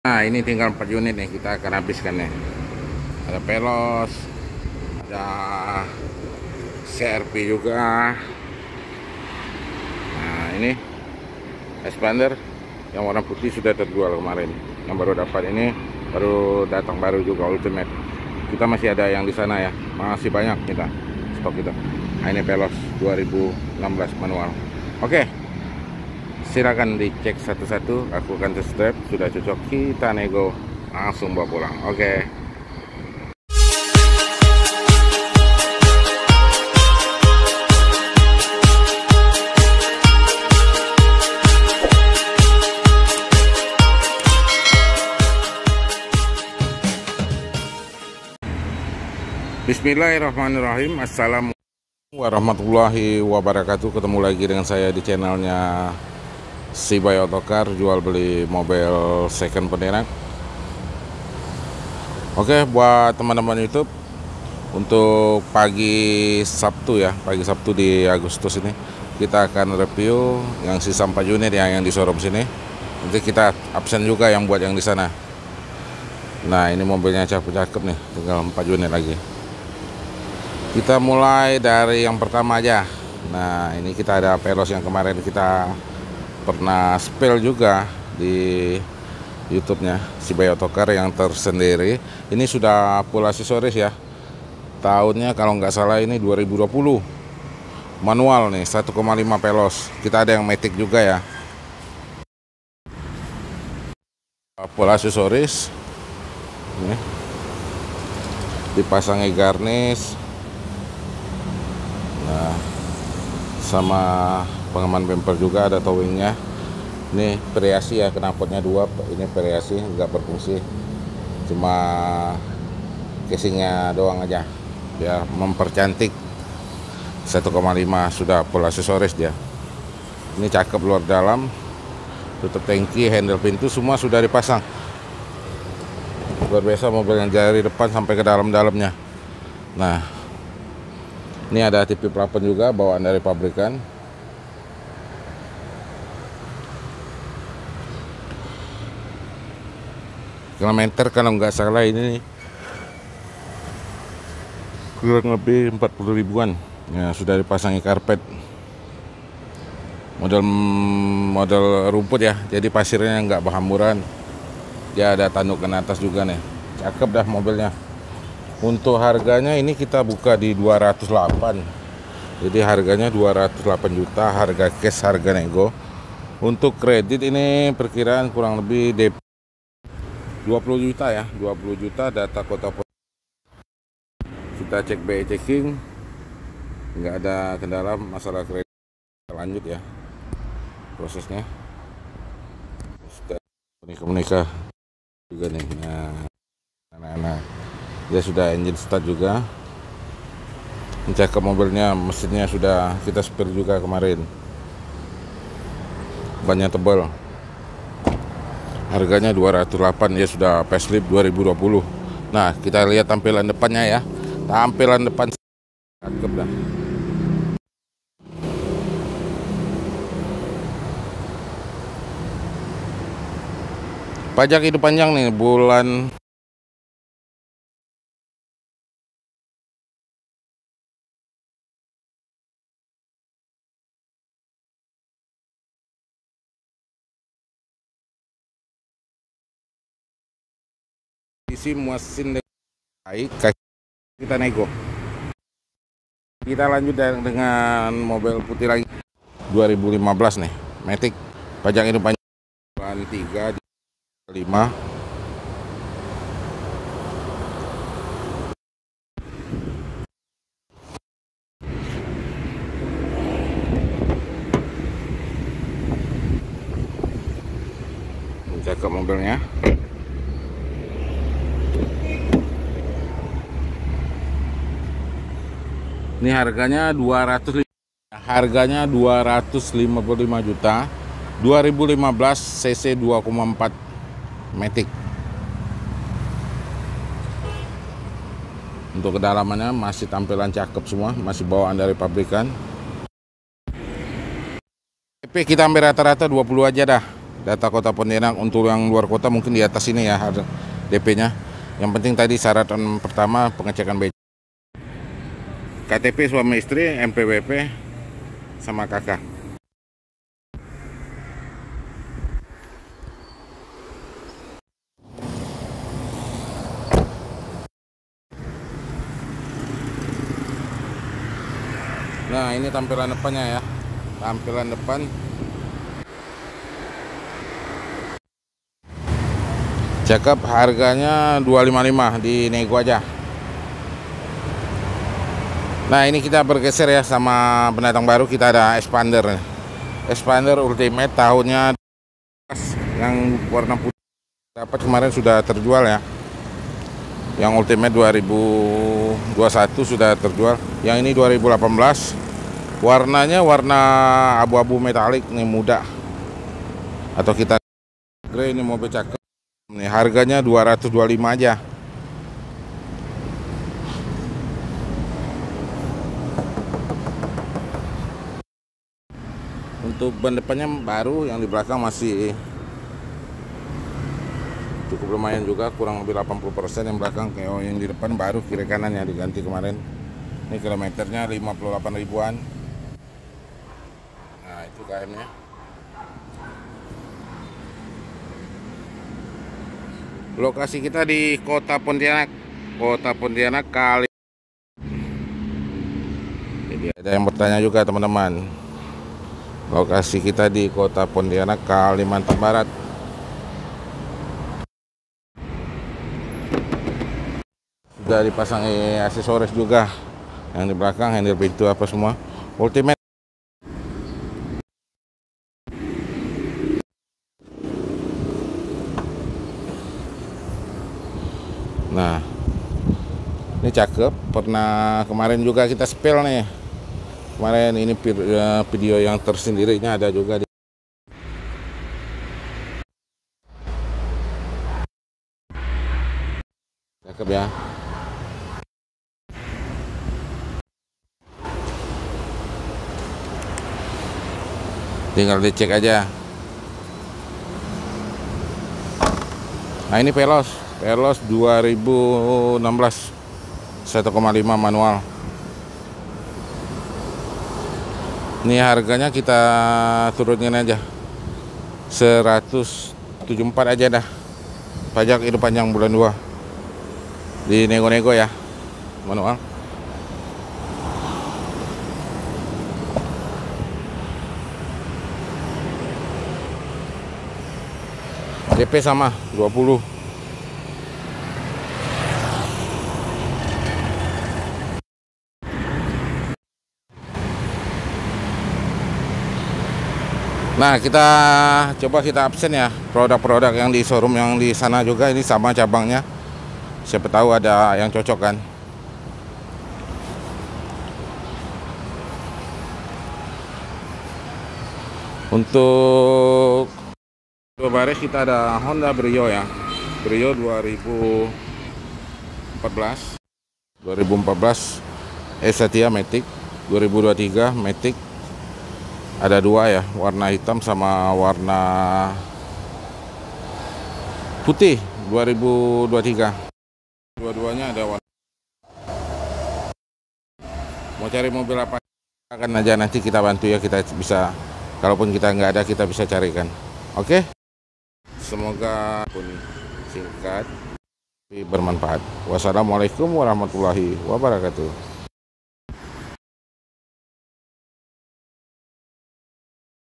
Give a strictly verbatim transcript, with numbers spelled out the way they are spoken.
Nah, ini tinggal empat unit nih, kita akan habiskan nih. Ada pelos, ada C R P juga. Nah, ini expander yang warna putih sudah terjual kemarin. Yang baru dapat ini baru datang baru juga ultimate. Kita masih ada yang di sana ya, masih banyak kita stok kita. Nah, ini pelos dua ribu enam belas manual. Oke, silakan dicek satu-satu. Aku akan test drive, sudah cocok kita nego langsung bawa pulang. Oke. Bismillahirrahmanirrahim. Assalamualaikum warahmatullahi wabarakatuh. Ketemu lagi dengan saya di channelnya Sibai Otokar, jual beli mobil second penerang. Oke, buat teman-teman YouTube, untuk pagi Sabtu ya, pagi Sabtu di Agustus ini kita akan review yang sisa empat unit ya, yang di showroom sini. Nanti kita absen juga yang buat yang di sana. Nah, ini mobilnya cakep-cakep nih, tinggal empat unit lagi. Kita mulai dari yang pertama aja. Nah, ini kita ada pelos yang kemarin kita pernah spill juga di YouTube-nya Sibai Otokar yang tersendiri. Ini sudah full aksesoris ya. Tahunnya kalau nggak salah ini dua ribu dua puluh. Manual nih, satu koma lima pelos. Kita ada yang matic juga ya. Full aksesoris. Ini dipasangi garnish. Nah, sama pengaman bumper juga, ada towingnya. Ini variasi ya, knalpotnya dua, ini variasi, nggak berfungsi, cuma casingnya doang aja ya, mempercantik. Satu koma lima sudah full aksesoris dia. Ini cakep luar dalam, tutup tangki, handle pintu semua sudah dipasang. Luar biasa mobil yang dari depan sampai ke dalam-dalamnya. Nah, ini ada T V plafon juga, bawaan dari pabrikan. Kilometer kalau nggak salah ini kurang lebih empat puluh ribuan. Ya, sudah dipasangi karpet. Model model rumput ya, jadi pasirnya nggak berhamburan. Dia ada tandukan atas juga nih. Cakep dah mobilnya. Untuk harganya ini kita buka di dua ratus delapan. Jadi harganya dua ratus delapan juta, harga cash, harga nego. Untuk kredit ini perkiraan kurang lebih D P dua puluh juta ya, dua puluh juta data kota. Kita cek B I checking. Nggak ada kendala masalah kredit. Lanjut ya prosesnya. Sudah menikah-menikah juga nih. Nah, anak-anak. Dia sudah engine start juga. Cakep mobilnya, mesinnya sudah kita spare juga kemarin. Bannya tebal. Harganya dua ratus delapan, dia sudah facelift dua ribu dua puluh. Nah, kita lihat tampilan depannya ya. Tampilan depan cakep dah. Pajak hidup panjang nih bulan isi mesin baik, kita nego. Kita lanjut dengan mobil putih lagi dua ribu lima belas nih, matic. Pajak hidup panjang bulan tiga lima. Cakep mobilnya. Ini harganya dua ratus, harganya dua ratus lima puluh lima juta. dua ribu lima belas cc dua koma empat matic. Untuk kedalamannya masih tampilan cakep semua, masih bawaan dari pabrikan. P P kita ambil rata-rata dua puluh aja dah. data kota Pontianak. Untuk yang luar kota mungkin di atas ini ya ada D P-nya. Yang penting tadi syarat pertama pengecekan B C A, K T P suami istri, N P W P, sama K K. Nah, ini tampilan depannya ya. Tampilan depan. Cakep, harganya dua lima lima, di nego aja. Nah, ini kita bergeser ya sama pendatang baru. Kita ada Expander. Expander Ultimate tahunnya yang warna putih dapat kemarin sudah terjual ya. Yang Ultimate dua ribu dua puluh satu sudah terjual. Yang ini dua ribu delapan belas. Warnanya warna abu-abu metalik nih, muda. Atau kita grey, ini mobil cakep. Nih harganya dua ratus dua puluh lima aja. Untuk ban depannya baru, yang di belakang masih cukup lumayan juga, kurang lebih delapan puluh persen. Yang belakang kayak yang di depan baru, kiri kanan ya diganti kemarin. Ini kilometernya lima puluh delapan ribuan. Nah, itu K M-nya. Lokasi kita di Kota Pontianak. Kota Pontianak kali. Jadi ada yang bertanya juga teman-teman. Lokasi kita di Kota Pontianak, Kalimantan Barat. Sudah dipasang aksesoris juga. Yang di belakang, handle pintu apa semua Ultimate. Nah, ini cakep. Pernah kemarin juga kita spill nih. Kemarin ini video yang tersendirinya ada juga di cakep ya. Tinggal dicek aja. Nah, ini Veloz, Veloz dua ribu enam belas, satu koma lima manual. Ini harganya kita turunin aja seratus tujuh puluh empat aja dah. Pajak hidup panjang bulan dua. Di nego-nego ya, manual. D P sama dua puluh. Nah, kita coba kita absen ya produk-produk yang di showroom yang di sana juga, ini sama cabangnya. Siapa tahu ada yang cocok kan. Untuk dua baris kita ada Honda Brio ya. Brio dua ribu empat belas. dua ribu empat belas Esatia Matic. dua ribu dua puluh tiga Matic. Ada dua ya, warna hitam sama warna putih dua ribu dua puluh tiga. Dua-duanya ada warna. Mau cari mobil apa akan aja, nanti kita bantu ya, kita bisa, kalaupun kita nggak ada kita bisa carikan. Oke, semoga pun singkat tapi bermanfaat. Wassalamualaikum warahmatullahi wabarakatuh.